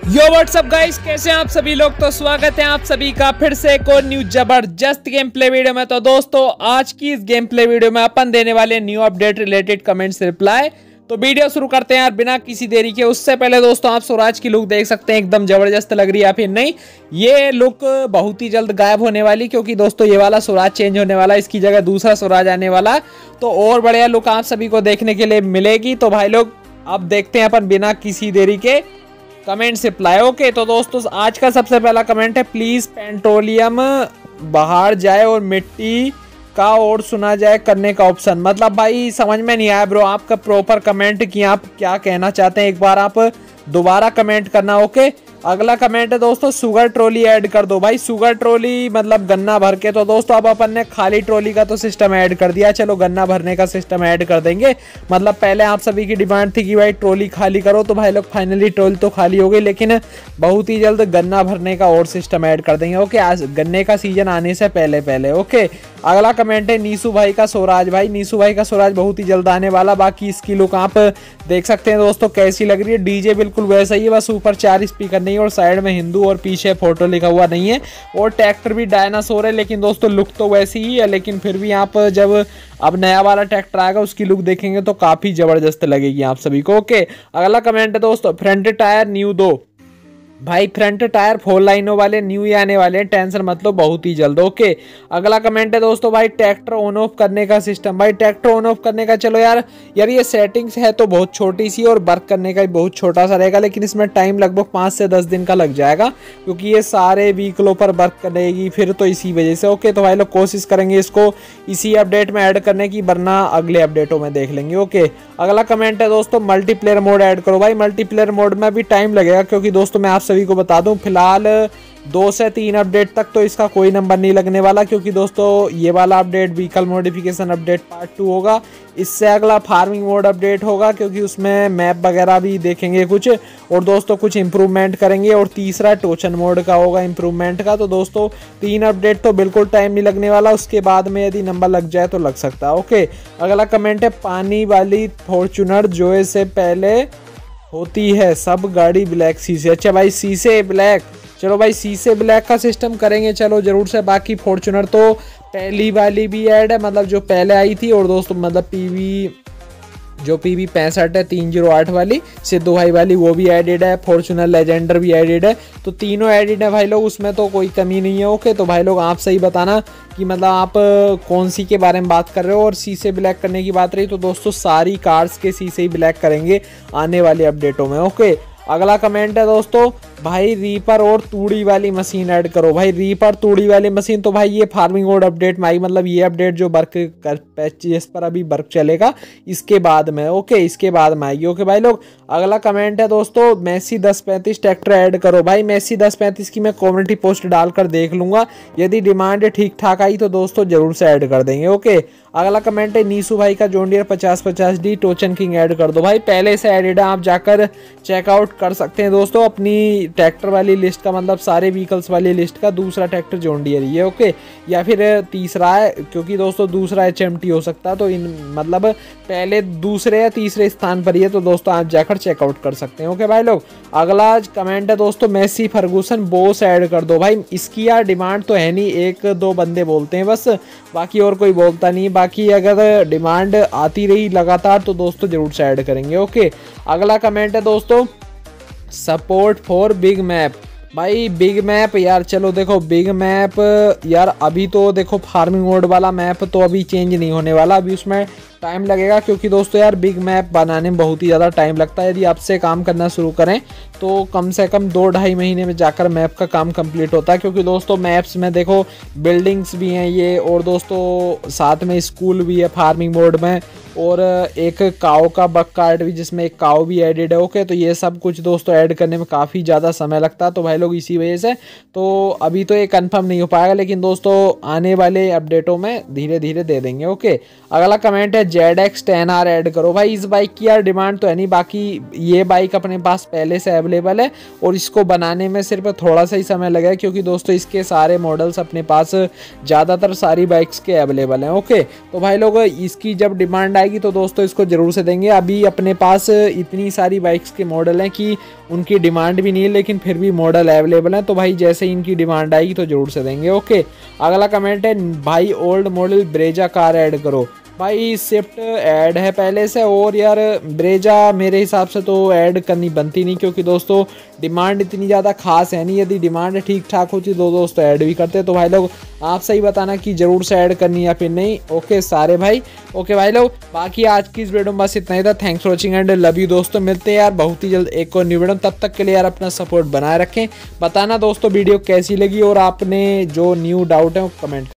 यो WhatsApp guys, कैसे हैं आप सभी लोग। तो स्वागत है आप सभी का फिर से एक और न्यू जबरदस्त गेम प्ले वीडियो में। तो दोस्तों आज की इस गेम प्ले वीडियो में अपन देने वाले new update related comments reply. तो वीडियो शुरू करते हैं यार बिना किसी देरी के। उससे पहले दोस्तों आप स्वराज की लुक देख सकते हैं, एकदम जबरदस्त लग रही है या फिर नहीं। ये लुक बहुत ही जल्द गायब होने वाली, क्योंकि दोस्तों ये वाला स्वराज चेंज होने वाला, इसकी जगह दूसरा स्वराज आने वाला। तो और बढ़िया लुक आप सभी को देखने के लिए मिलेगी। तो भाई लोग अब देखते हैं अपन बिना किसी देरी के कमेंट रिप्लाई। ओके तो दोस्तों आज का सबसे पहला कमेंट है, प्लीज पेट्रोलियम बाहर जाए और मिट्टी का और सुना जाए करने का ऑप्शन। मतलब भाई समझ में नहीं आया ब्रो आपका प्रॉपर कमेंट कि आप क्या कहना चाहते हैं। एक बार आप दोबारा कमेंट करना। ओके अगला कमेंट है दोस्तों, शुगर ट्रॉली ऐड कर दो। भाई शुगर ट्रॉली मतलब गन्ना भर के। तो दोस्तों अब अपन ने खाली ट्रॉली का तो सिस्टम ऐड कर दिया, चलो गन्ना भरने का सिस्टम ऐड कर देंगे। मतलब पहले आप सभी की डिमांड थी कि भाई ट्रॉली खाली करो, तो भाई लोग फाइनली ट्रॉली तो खाली हो गई, लेकिन बहुत ही जल्द गन्ना भरने का और सिस्टम ऐड कर देंगे। ओके आज गन्ने का सीजन आने से पहले पहले। ओके अगला कमेंट है नीसू भाई का स्वराज। भाई नीसू भाई का स्वराज बहुत ही जल्द आने वाला। बाकी इसकी लुक आप देख सकते हैं दोस्तों कैसी लग रही है। डीजे बिल्कुल वैसा ही है, बस ऊपर 4 स्पीकर नहीं है और साइड में हिंदू और पीछे फोटो लिखा हुआ नहीं है। और ट्रैक्टर भी डायनासोर है, लेकिन दोस्तों लुक तो वैसी ही है। लेकिन फिर भी आप जब अब नया वाला ट्रैक्टर आएगा उसकी लुक देखेंगे तो काफी जबरदस्त लगेगी आप सभी को। ओके अगला कमेंट है दोस्तों, फ्रंट टायर न्यू दो। भाई फ्रंट टायर 4 लाइनों वाले न्यू ही आने वाले हैं, टेंशन मत लो बहुत ही जल्द। ओके अगला कमेंट है दोस्तों, भाई ट्रैक्टर ऑन ऑफ करने का सिस्टम। भाई ट्रैक्टर ऑन ऑफ करने का चलो यार ये सेटिंग्स है तो बहुत छोटी सी और वर्क करने का भी बहुत छोटा सा रहेगा, लेकिन इसमें टाइम लगभग 5 से 10 दिन का लग जाएगा, क्योंकि ये सारे व्हीकलों पर वर्क करेगी फिर तो इसी वजह से। ओके तो भाई लोग कोशिश करेंगे इसको इसी अपडेट में ऐड करने की, वरना अगले अपडेटों में देख लेंगे। ओके अगला कमेंट है दोस्तों, मल्टीप्लेयर मोड ऐड करो। भाई मल्टीप्लेयर मोड में भी टाइम लगेगा, क्योंकि दोस्तों मैं आप सभी को बता दूं फिलहाल 2 से 3 अपडेट तक तो इसका कोई नंबर नहीं लगने वाला, क्योंकि दोस्तों ये वाला update vehicle modification update part 2 होगा। इससे अगला फार्मिंग मोड अपडेट होगा, क्योंकि उसमें मैप वगैरह भी देखेंगे कुछ, और दोस्तों कुछ इंप्रूवमेंट करेंगे। और तीसरा टोचन मोड का होगा इंप्रूवमेंट का। तो दोस्तों 3 अपडेट तो बिल्कुल टाइम नहीं लगने वाला, उसके बाद में यदि नंबर लग जाए तो लग सकता है। ओके अगला कमेंट है, पानी वाली फॉर्च्यूनर जो से पहले होती है सब गाड़ी ब्लैक शीशे। अच्छा भाई शीशे ब्लैक, चलो भाई शीशे ब्लैक का सिस्टम करेंगे चलो जरूर से। बाकी फॉर्च्यूनर तो पहली वाली भी ऐड है, मतलब जो पहले आई थी। और दोस्तों मतलब PV 65 है 308 वाली सिद्धू भाई वाली, वो भी एडिड है। फॉर्च्यूनर लेजेंडर भी एडिड है, तो तीनों एडिड है भाई लोग, उसमें तो कोई कमी नहीं है। ओके तो भाई लोग आप सही बताना कि मतलब आप कौन सी के बारे में बात कर रहे हो। और शीशे ब्लैक करने की बात रही तो दोस्तों सारी कार्स के शीशे ही ब्लैक करेंगे आने वाले अपडेटों में। ओके अगला कमेंट है दोस्तों, भाई रीपर और तूड़ी वाली मशीन ऐड करो। भाई रीपर तूड़ी वाली मशीन तो भाई ये फार्मिंग मोड अपडेट में आई, मतलब ये अपडेट जो वर्क कर जिस पर अभी वर्क चलेगा इसके बाद में। ओके इसके बाद में आएगी। ओके भाई लोग अगला कमेंट है दोस्तों, मैसी 1035 ट्रैक्टर ऐड करो। भाई मैसी 1035 की मैं कम्युनिटी पोस्ट डालकर देख लूंगा, यदि डिमांड ठीक ठाक आई तो दोस्तों जरूर से ऐड कर देंगे। ओके अगला कमेंट है, नीसू भाई का जॉन डियर 5050D टोचन किंग ऐड कर दो। भाई पहले से एडिड है, आप जाकर चेकआउट कर सकते हैं दोस्तों अपनी ट्रैक्टर वाली लिस्ट का, मतलब सारे व्हीकल्स वाली लिस्ट का। दूसरा ट्रैक्टर जॉन डियर ही है। ओके या फिर तीसरा है, क्योंकि दोस्तों दूसरा HMT हो सकता है, तो इन मतलब पहले दूसरे या तीसरे स्थान पर ही है, तो दोस्तों आप जाकर चेकआउट कर सकते हैं। ओके भाई लोग अगला कमेंट है दोस्तों, मेसी फर्गूसन बोस ऐड कर दो। भाई इसकी यार डिमांड तो है नहीं, 1-2 बंदे बोलते हैं बस, बाकी और कोई बोलता नहीं। बाकी अगर डिमांड आती रही लगातार तो दोस्तों जरूर से ऐड करेंगे। ओके अगला कमेंट है दोस्तों, सपोर्ट फॉर बिग मैप। भाई बिग मैप यार चलो देखो बिग मैप यार अभी तो देखो फार्मिंग मोड वाला मैप तो अभी चेंज नहीं होने वाला, अभी उसमें टाइम लगेगा, क्योंकि दोस्तों यार बिग मैप बनाने में बहुत ही ज़्यादा टाइम लगता है। यदि आपसे काम करना शुरू करें तो कम से कम 2-2.5 महीने में जाकर मैप का काम कंप्लीट होता है, क्योंकि दोस्तों मैप्स में देखो बिल्डिंग्स भी हैं ये, और दोस्तों साथ में स्कूल भी है फार्मिंग मोड में, और एक काऊ का बग कार्ड भी जिसमें एक काऊ भी एडिड है। ओके तो ये सब कुछ दोस्तों ऐड करने में काफ़ी ज़्यादा समय लगता है, तो भाई लोग इसी वजह से तो अभी तो ये कंफर्म नहीं हो पाएगा, लेकिन दोस्तों आने वाले अपडेटों में धीरे धीरे दे देंगे। ओके अगला कमेंट है, ZX-10R ऐड करो। भाई इस बाइक की यार डिमांड तो है नहीं, बाकी ये बाइक अपने पास पहले से अवेलेबल है और इसको बनाने में सिर्फ थोड़ा सा ही समय लगा है, क्योंकि दोस्तों इसके सारे मॉडल्स अपने पास ज़्यादातर सारी बाइक्स के अवेलेबल हैं। ओके, तो भाई लोग इसकी जब डिमांड आएगी तो दोस्तों इसको ज़रूर से देंगे। अभी अपने पास इतनी सारी बाइक्स के मॉडल हैं कि उनकी डिमांड भी नहीं है, लेकिन फिर भी मॉडल अवेलेबल हैं। तो भाई जैसे ही इनकी डिमांड आएगी तो ज़रूर से देंगे। ओके, अगला कमेंट है भाई old model Brezza car add करो। भाई स्विफ्ट ऐड है पहले से, और यार ब्रेजा मेरे हिसाब से तो ऐड करनी बनती नहीं, क्योंकि दोस्तों डिमांड इतनी ज़्यादा खास है नहीं। यदि डिमांड ठीक ठाक होती तो दोस्तों ऐड भी करते। तो भाई लोग आप सही बताना कि ज़रूर से ऐड करनी या फिर नहीं। ओके सारे भाई, ओके भाई लोग, बाकी आज की इस वीडियो में बस इतना ही था। Thanks for watching and love you दोस्तों। मिलते हैं यार बहुत ही जल्द एक और न्यू वीडियो। तब तक के लिए यार अपना सपोर्ट बनाए रखें। बताना दोस्तों वीडियो कैसी लगी और आपने जो न्यू डाउट है वो कमेंट